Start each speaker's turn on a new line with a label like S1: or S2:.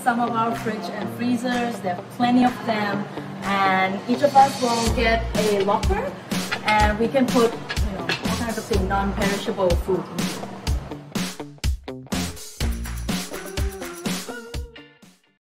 S1: some of our fridge and freezers. There are plenty of them, and each of us will get a locker, and we can put all kinds of things, non-perishable food in.